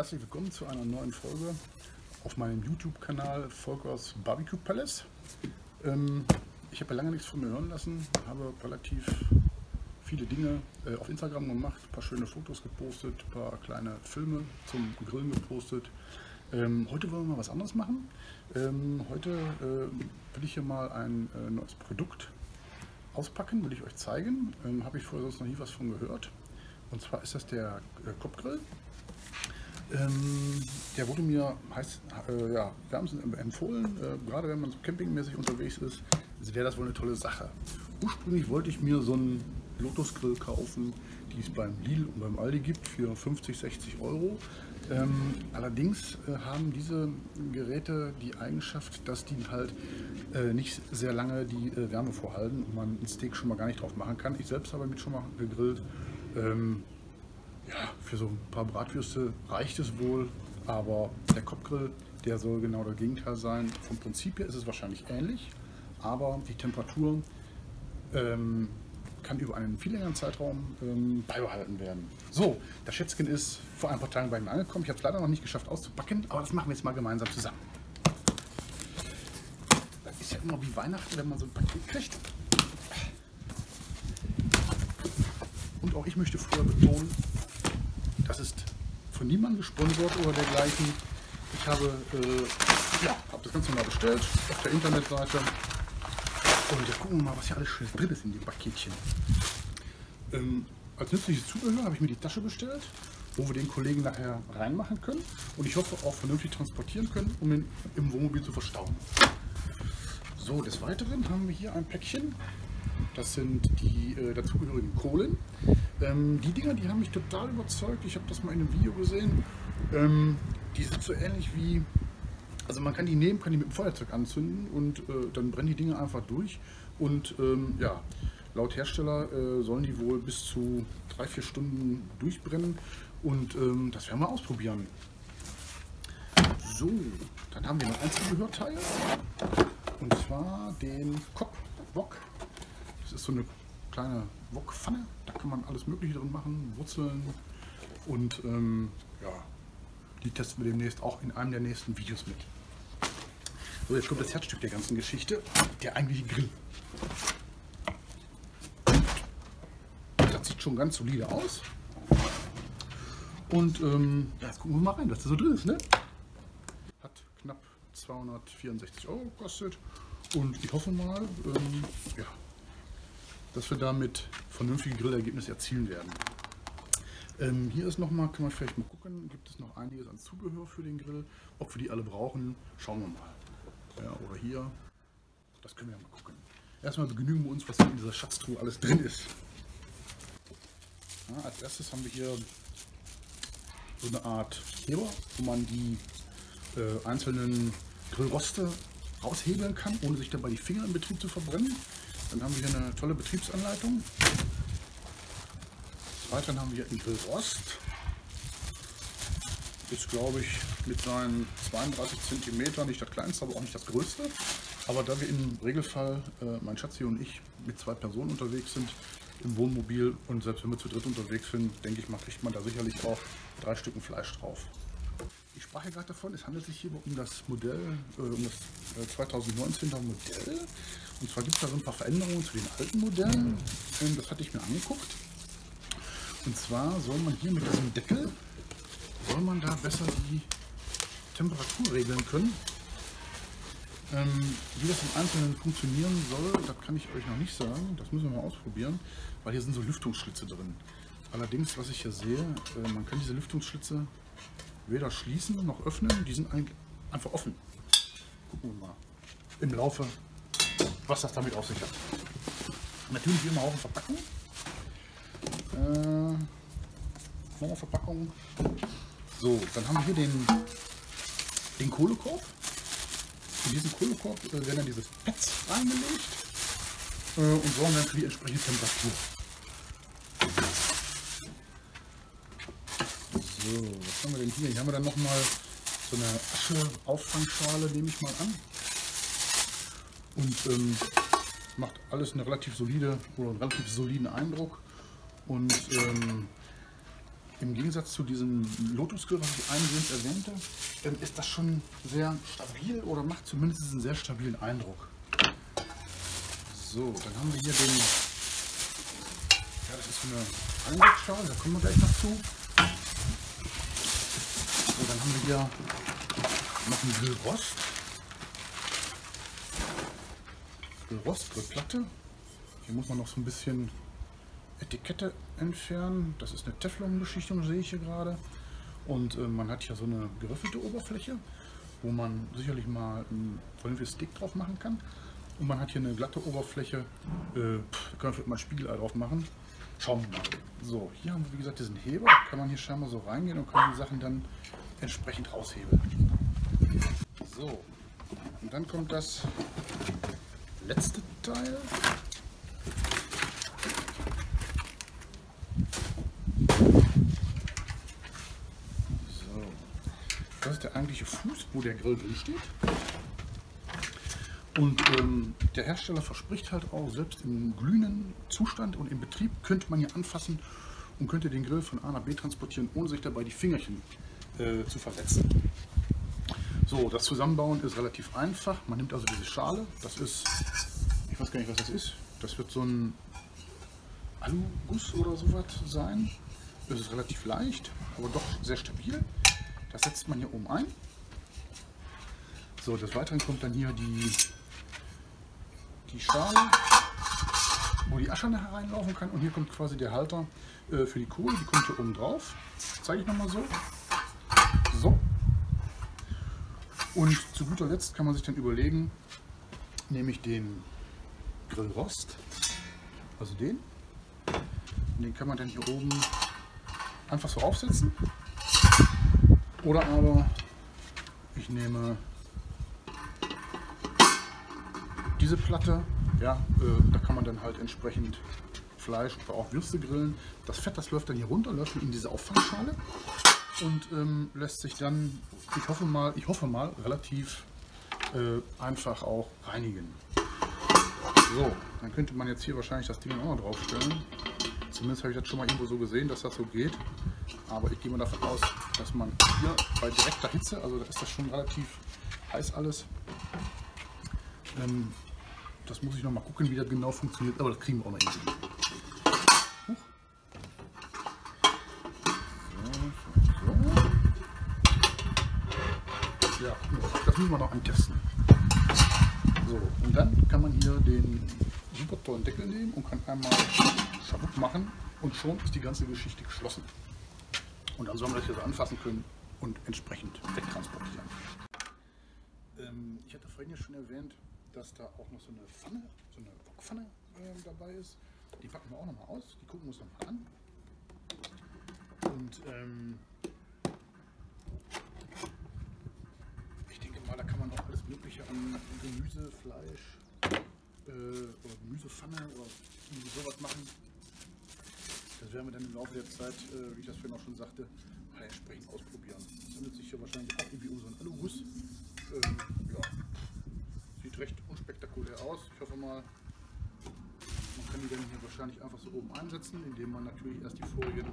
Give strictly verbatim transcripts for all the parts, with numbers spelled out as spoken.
herzlich willkommen zu einer neuen Folge auf meinem YouTube-Kanal Volkers Barbecue Palace. Ähm, ich habe ja lange nichts von mir hören lassen, habe relativ viele Dinge äh, auf Instagram gemacht, ein paar schöne Fotos gepostet, ein paar kleine Filme zum Grillen gepostet. Ähm, heute wollen wir mal was anderes machen. Ähm, heute äh, will ich hier mal ein äh, neues Produkt auspacken, will ich euch zeigen. Ähm, habe ich vorher sonst noch nie was von gehört. Und zwar ist das der äh, Kopfgrill. Ähm, der wurde mir heißt, äh, ja, wärmstens empfohlen, äh, gerade wenn man so campingmäßig unterwegs ist, wäre das wohl eine tolle Sache. Ursprünglich wollte ich mir so einen Lotus-Grill kaufen, die es beim Lidl und beim Aldi gibt, für fünfzig, sechzig Euro. Ähm, allerdings äh, haben diese Geräte die Eigenschaft, dass die halt äh, nicht sehr lange die äh, Wärme vorhalten und man ein Steak schon mal gar nicht drauf machen kann. Ich selbst habe damit schon mal gegrillt. Ähm, Ja, für so ein paar Bratwürste reicht es wohl, aber der Kopfgrill, der soll genau das Gegenteil sein. Vom Prinzip her ist es wahrscheinlich ähnlich, aber die Temperatur ähm, kann über einen viel längeren Zeitraum ähm, beibehalten werden. So, das Schätzchen ist vor ein paar Tagen bei mir angekommen. Ich habe es leider noch nicht geschafft auszupacken, aber das machen wir jetzt mal gemeinsam zusammen. Das ist ja immer wie Weihnachten, wenn man so ein Paket kriegt. Und auch ich möchte vorher betonen, das ist von niemandem gesponsert oder dergleichen. Ich habe, äh, ja, habe das Ganze mal bestellt auf der Internetseite. Und jetzt gucken wir mal, was hier alles schön drin ist in dem Paketchen. Ähm, als nützliches Zubehör habe ich mir die Tasche bestellt, wo wir den Kollegen nachher reinmachen können. Und ich hoffe auch vernünftig transportieren können, um ihn im Wohnmobil zu verstauen. So, des Weiteren haben wir hier ein Päckchen. Das sind die äh, dazugehörigen Kohlen. Ähm, die Dinger, die haben mich total überzeugt. Ich habe das mal in einem Video gesehen. Ähm, die sind so ähnlich wie, also man kann die nehmen, kann die mit dem Feuerzeug anzünden und äh, dann brennen die Dinge einfach durch. Und ähm, ja, laut Hersteller äh, sollen die wohl bis zu drei, vier Stunden durchbrennen. Und ähm, das werden wir ausprobieren. So, dann haben wir noch ein Zubehörteil. Und zwar den Kopfwok. Das ist so eine kleine Wokpfanne, da kann man alles Mögliche drin machen, Wurzeln und ähm, ja, die testen wir demnächst auch in einem der nächsten Videos mit. So, jetzt kommt das Herzstück der ganzen Geschichte, der eigentliche Grill. Das sieht schon ganz solide aus. Und ähm, ja, jetzt gucken wir mal rein, was da so drin ist. Ne? Hat knapp zweihundertvierundsechzig Euro gekostet und ich hoffe mal, ähm, ja, dass wir damit vernünftige Grillergebnisse erzielen werden. Ähm, hier ist noch mal, kann man vielleicht mal gucken, gibt es noch einiges an Zubehör für den Grill. Ob wir die alle brauchen, schauen wir mal. Ja, oder hier, das können wir ja mal gucken. Erstmal begnügen wir uns, was hier in dieser Schatztruhe alles drin ist. Ja, als erstes haben wir hier so eine Art Heber, wo man die äh, einzelnen Grillroste raushebeln kann, ohne sich dabei die Finger im Betrieb zu verbrennen. Dann haben wir hier eine tolle Betriebsanleitung. Des Weiteren haben wir hier einen Grillrost. Ist, glaube ich, mit seinen zweiunddreißig Zentimeter nicht das kleinste, aber auch nicht das größte. Aber da wir im Regelfall, äh, mein Schatzi und ich, mit zwei Personen unterwegs sind im Wohnmobil und selbst wenn wir zu dritt unterwegs sind, denke ich mal, kriegt man da sicherlich auch drei Stücken Fleisch drauf. Ich sprach ja gerade davon, es handelt sich hier um das Modell, äh, um das äh, zweitausendneunzehner Modell. Und zwar gibt es da so ein paar Veränderungen zu den alten Modellen. Ähm, das hatte ich mir angeguckt. Und zwar soll man hier mit diesem Deckel, soll man da besser die Temperatur regeln können. Ähm, wie das im Einzelnen funktionieren soll, das kann ich euch noch nicht sagen. Das müssen wir mal ausprobieren, weil hier sind so Lüftungsschlitze drin. Allerdings, was ich hier sehe, äh, man kann diese Lüftungsschlitze weder schließen noch öffnen, die sind einfach offen. Gucken wir mal im Laufe, was das damit auf sich hat. Natürlich wie immer auch eine Verpackung. Äh, noch eine Verpackung. So, dann haben wir hier den, den Kohlekorb. In diesen Kohlekorb äh, werden dann diese Pads reingelegt äh, und sorgen dann für die entsprechende Temperatur. So, was haben wir denn hier? Hier haben wir dann nochmal so eine Asche-Auffangschale, nehme ich mal an. Und ähm, macht alles eine relativ solide oder einen relativ soliden Eindruck. Und ähm, Im Gegensatz zu diesem Lotus Grill, was ich eingehend erwähnte, ähm, ist das schon sehr stabil oder macht zumindest einen sehr stabilen Eindruck. So, dann haben wir hier den, ja, das ist so eine Einwegschale, da kommen wir gleich noch zu. So, dann haben wir hier noch einen Grillrost. Grillrost, Grillplatte. Hier muss man noch so ein bisschen Etikette entfernen. Das ist eine Teflon-Beschichtung, sehe ich hier gerade. Und äh, man hat hier so eine geriffelte Oberfläche, wo man sicherlich mal ein vernünftiges Steak drauf machen kann. Und man hat hier eine glatte Oberfläche, äh, pff, da können wir vielleicht mal ein Spiegelei drauf machen. Schauen wir mal. So, hier haben wir wie gesagt diesen Heber, da kann man hier scheinbar so reingehen und kann die Sachen dann entsprechend raushebeln. So, und dann kommt das letzte Teil. So, das ist der eigentliche Fuß, wo der Grill drin steht. Und ähm, der Hersteller verspricht halt auch, selbst im glühenden Zustand und im Betrieb könnte man hier anfassen und könnte den Grill von A nach B transportieren, ohne sich dabei die Fingerchen äh, zu verletzen. So, das Zusammenbauen ist relativ einfach. Man nimmt also diese Schale, das ist, ich weiß gar nicht, was das ist. Das wird so ein Aluguss oder sowas sein. Das ist relativ leicht, aber doch sehr stabil. Das setzt man hier oben ein. So, des Weiteren kommt dann hier die, die Schale, wo die Asche hereinlaufen kann. Und hier kommt quasi der Halter äh, für die Kohle. Die kommt hier oben drauf. Das zeige ich nochmal so. So. Und zu guter Letzt kann man sich dann überlegen, nehme ich den Grillrost, also den, den kann man dann hier oben einfach so aufsetzen. Oder aber ich nehme diese Platte, ja, äh, da kann man dann halt entsprechend Fleisch oder auch Würste grillen. Das Fett, das läuft dann hier runter, läuft in diese Auffangschale und ähm, lässt sich dann, ich hoffe mal, ich hoffe mal, relativ äh, einfach auch reinigen. So, dann könnte man jetzt hier wahrscheinlich das Ding auch noch draufstellen. Zumindest habe ich das schon mal irgendwo so gesehen, dass das so geht. Aber ich gehe mal davon aus, dass man hier bei direkter Hitze, also da ist das schon relativ heiß alles. Ähm, das muss ich noch mal gucken, wie das genau funktioniert, aber das kriegen wir auch noch irgendwie. Huch. So, so, so. Ja, das müssen wir noch antesten. So, und dann kann man hier den super tollen Deckel nehmen und kann einmal Schabuk machen und schon ist die ganze Geschichte geschlossen. Und dann sollen wir das hier so anfassen können und entsprechend wegtransportieren. Ähm, ich hatte vorhin ja schon erwähnt, dass da auch noch so eine Pfanne, so eine Wokpfanne äh, dabei ist. Die packen wir auch noch mal aus, die gucken wir uns noch mal an. Und ähm, ich denke mal, da kann man auch alles Mögliche an Gemüse, Fleisch äh, oder Gemüsepfanne oder irgendwie sowas machen. Das werden wir dann im Laufe der Zeit, äh, wie ich das vorhin auch schon sagte, mal entsprechend ausprobieren. Es handelt sich hier wahrscheinlich auch irgendwie um so einen Aluguss. Ähm, ja, sieht recht unspektakulär aus. Ich hoffe mal, man kann die dann hier wahrscheinlich einfach so oben einsetzen, indem man natürlich erst die vorigen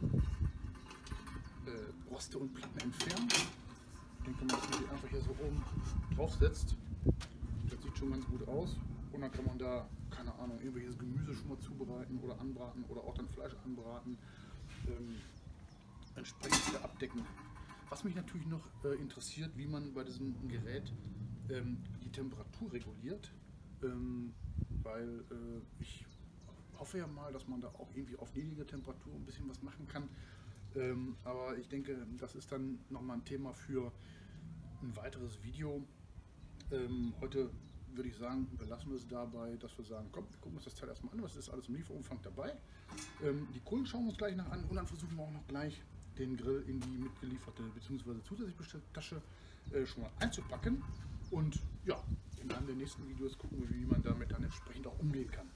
äh, Roste und Platten entfernt. Ich denke mal, dass man die einfach hier so oben draufsetzt. Das sieht schon ganz gut aus. Und dann kann man da, keine Ahnung, irgendwelches Gemüse schon mal zubereiten oder anbraten oder auch dann Fleisch anbraten. Ähm, entsprechend wieder abdecken. Was mich natürlich noch äh, interessiert, wie man bei diesem Gerät ähm, die Temperatur reguliert. Ähm, weil äh, ich hoffe ja mal, dass man da auch irgendwie auf niedrige Temperatur ein bisschen was machen kann. Ähm, aber ich denke, das ist dann nochmal ein Thema für ein weiteres Video. Ähm, heute würde ich sagen, belassen wir es dabei, dass wir sagen, komm, wir gucken uns das Teil erstmal an, was ist alles im Lieferumfang dabei. Ähm, die Kohlen schauen wir uns gleich noch an und dann versuchen wir auch noch gleich den Grill in die mitgelieferte bzw. zusätzlich bestellte Tasche äh, schon mal einzupacken. Und ja, in einem der nächsten Videos gucken wir, wie man damit dann entsprechend auch umgehen kann.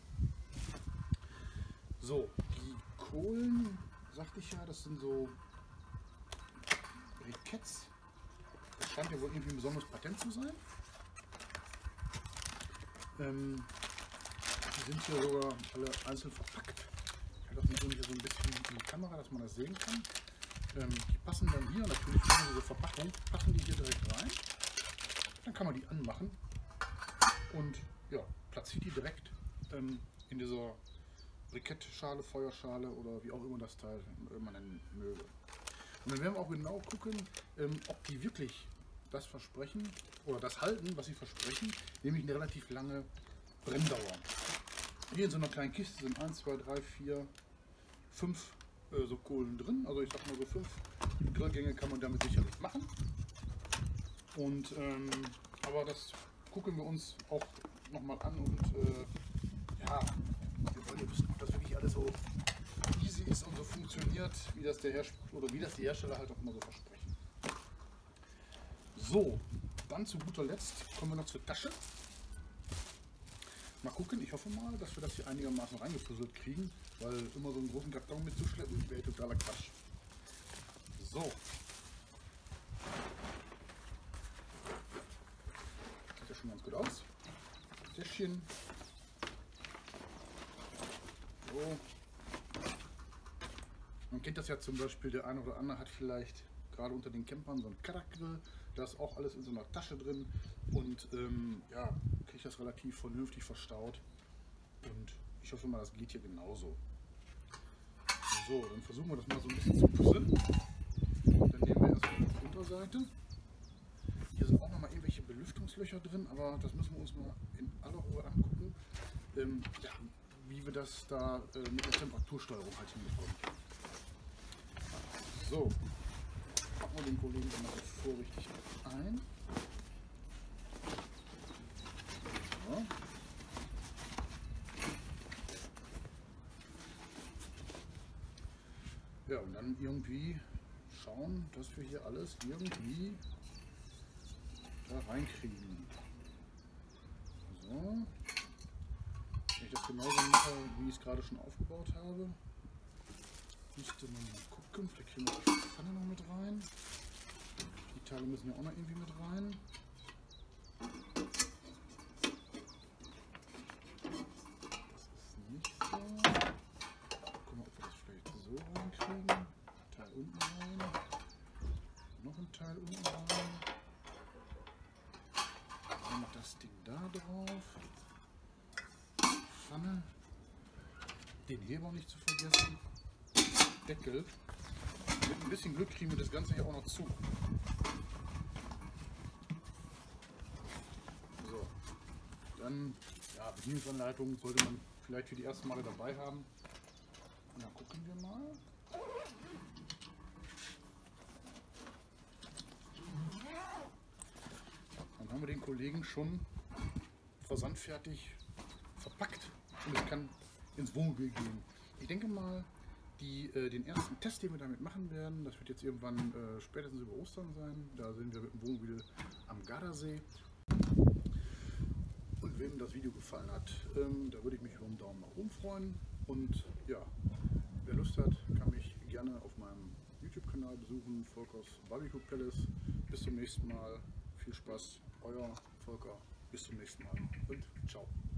So, die Kohlen, sagte ich ja, das sind so Briketts. Das scheint ja wohl irgendwie ein besonderes Patent zu sein. Ähm, die sind hier sogar alle einzeln verpackt. Ich halte das mal irgendwie so ein bisschen in die Kamera, dass man das sehen kann. Ähm, die passen dann hier, natürlich in diese Verpackung, passen die hier direkt rein. Dann kann man die anmachen und ja, platziert die direkt ähm, in dieser Brikettschale, Feuerschale oder wie auch immer das Teil man nennen möge. Und dann werden wir auch genau gucken, ähm, ob die wirklich das versprechen oder das halten, was sie versprechen, nämlich eine relativ lange Brenndauer. Hier in so einer kleinen Kiste sind eins, zwei, drei, vier, fünf äh, so Kohlen drin. Also ich sag mal so fünf Grillgänge kann man damit sicherlich machen. Und ähm, aber das gucken wir uns auch nochmal an und äh, ja, wir wollen ja wissen, ob das wirklich alles so easy ist und so funktioniert, wie das der Hersteller oder wie das die Hersteller halt auch immer so versprechen. So, dann zu guter Letzt kommen wir noch zur Tasche. Mal gucken, ich hoffe mal, dass wir das hier einigermaßen reingefuselt kriegen, weil immer so einen großen Karton mitzuschleppen wäre totaler Quatsch. So. Sieht ja schon ganz gut aus. Täschchen. So. Man kennt das ja zum Beispiel, der eine oder andere hat vielleicht gerade unter den Campern so einen Karak-Grill. Da ist auch alles in so einer Tasche drin und ähm, ja, kriege das relativ vernünftig verstaut. Und ich hoffe mal, das geht hier genauso. So, dann versuchen wir das mal so ein bisschen zu puzzeln. Dann nehmen wir erstmal die Unterseite. Hier sind auch noch mal irgendwelche Belüftungslöcher drin, aber das müssen wir uns mal in aller Ruhe angucken, ähm, ja, wie wir das da äh, mit der Temperatursteuerung halt hinbekommen. So, packen wir den Kollegen dann mal vorsichtig ein. So. Ja, und dann irgendwie schauen, dass wir hier alles irgendwie da reinkriegen. So. Wenn ich das genauso mache, wie ich es gerade schon aufgebaut habe, müsste man mal gucken, vielleicht kriegen wir die Pfanne noch mit rein. Die Teile müssen ja auch noch irgendwie mit rein. Das ist nicht so. Gucken wir, ob wir das vielleicht so reinkriegen. Teil unten rein. Noch ein Teil unten rein. Und das Ding da drauf. Pfanne. Den Heber nicht zu vergessen. Deckel. Mit ein bisschen Glück kriegen wir das Ganze hier auch noch zu. So. Dann, ja, Bedienungsanleitung sollte man vielleicht für die ersten Male dabei haben. Und dann gucken wir mal. Dann haben wir den Kollegen schon versandfertig verpackt und es kann ins Wohnmobil gehen. Ich denke mal, die, äh, den ersten Test, den wir damit machen werden, das wird jetzt irgendwann äh, spätestens über Ostern sein. Da sind wir mit dem Wohnmobil am Gardasee. Und wem das Video gefallen hat, ähm, da würde ich mich über einen Daumen nach oben freuen. Und ja, wer Lust hat, kann mich gerne auf meinem YouTube-Kanal besuchen, Volkers Barbecue Palace. Bis zum nächsten Mal. Viel Spaß, euer Volker. Bis zum nächsten Mal und ciao.